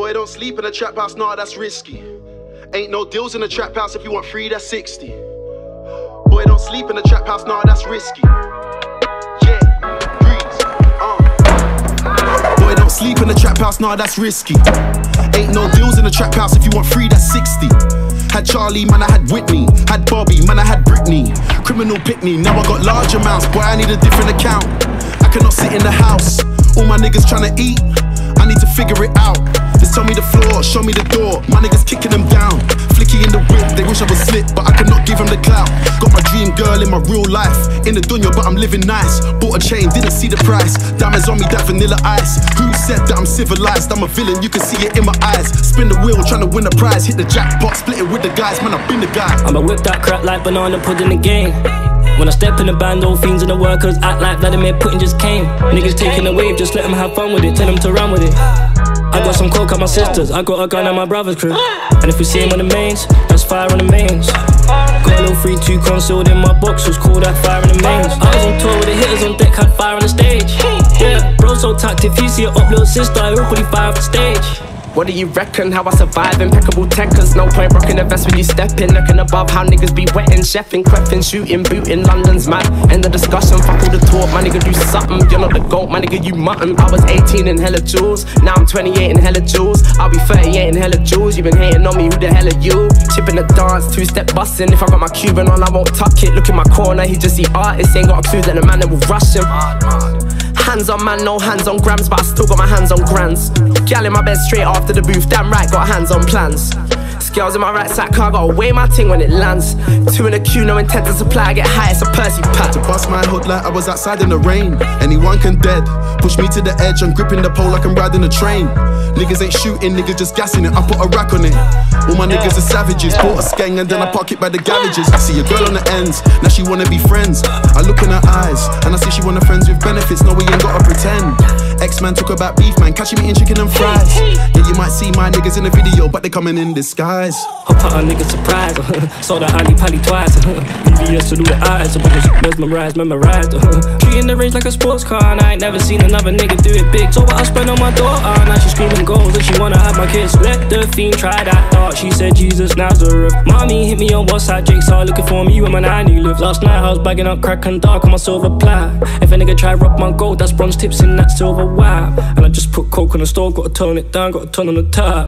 Boy, don't sleep in a trap house, nah, that's risky. Ain't no deals in a trap house, if you want free, that's 60. Boy, don't sleep in a trap house, nah, that's risky. Yeah, breeze, Boy, don't sleep in a trap house, nah, that's risky. Ain't no deals in a trap house, if you want free, that's 60. Had Charlie, man, I had Whitney. Had Bobby, man, I had Britney. Criminal pick me, now I got large amounts. Boy, I need a different account. I cannot sit in the house. All my niggas tryna eat, I need to figure it out. Just tell me the floor, show me the door. My niggas kicking them down. Flicky in the whip, they wish I was slick, but I could not give them the clout. Got my dream girl in my real life. In the dunya, but I'm living nice. Bought a chain, didn't see the price. Diamonds on me, that vanilla ice. Who said that I'm civilized? I'm a villain, you can see it in my eyes. Spin the wheel, trying to win a prize. Hit the jackpot, split it with the guys. Man, I've been the guy. I'ma whip that crap like banana pudding again. When I step in the band, all fiends and the workers act like Vladimir Putin just came. Niggas taking the wave, just let them have fun with it. Tell them to run with it. I got some coke at my sister's, I got a gun at my brother's crib. And if we see him on the mains, that's fire on the mains. Got a little 3-2 concealed in my box, was called that fire on the mains. I was on tour with the hitters on deck, had fire on the stage. Yeah, bro so tacked, if you see an up little sister, I will probably fire off the stage. What do you reckon? How I survive? Impeccable techers. No point rocking the vest when you step in. Looking above how niggas be wetting, chefing, creffing, shooting, booting. London's mad. End the discussion. Fuck all the talk. My nigga do something. You're not the GOAT. My nigga you mutton. I was 18 in hella jewels. Now I'm 28 in hella jewels. I'll be 38 in hella jewels. You been hating on me. Who the hell are you? Chipping the dance. 2-step busting. If I got my Cuban on, I won't tuck it. Look in my corner. He just see artists. Ain't got a clue that the man that will rush him. Hands on man, no hands on grams, but I still got my hands on grands. Gal in my bed straight after the booth, damn right, got hands on plans. Scales in my right side car, gotta weigh my ting when it lands. 2 in a queue, no intent to supply, I get high, it's a Percy pack. To bust my hood like I was outside in the rain. Anyone can dead, push me to the edge, I'm gripping the pole like I'm riding a train. Niggas ain't shooting, niggas just gassing it, I put a rack on it. All my niggas are savages, bought a skeng and then I park it by the garages. I see a girl on the ends, now she wanna be friends. I look in her eyes, and I see she wanna friends with benefits, no we ain't gotta pretend. X-Man talk about beef, man, catching me in chicken and fries. Yeah, you might see my niggas in the video, but they coming in disguise. Hope a nigga surprise, saw the Ali Pally twice. BBS to do the eyes, so mesmerized. Treating the range like a sports car, and I ain't never seen another nigga do it big. So what I spend on my daughter, now she screaming goals and she wanna have my kids. Let the fiend try that thought, she said Jesus Nazareth. Mommy hit me on WhatsApp, Jake saw looking for me when I knew live. Last night I was bagging up crack and dark on my silver platter. If a nigga try rock my gold, that's bronze tips in that silver wire. And I just put coke on the stove, gotta tone it down, gotta turn on the tap.